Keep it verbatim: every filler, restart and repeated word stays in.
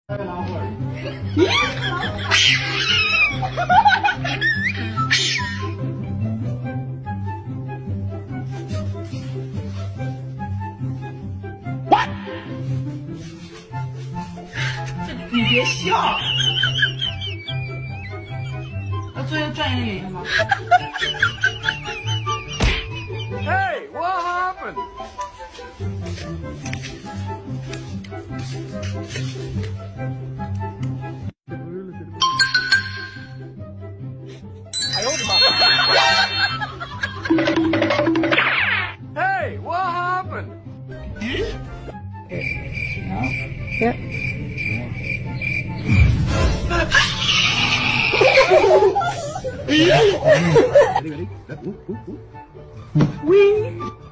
狼会儿。What？ 你别笑。要做一个专业演员吗 ？Hey, what happened? 哎呦我的妈 ！Hey, what happened? Yep. Ready, ready? Ooh, ooh, ooh. Wee.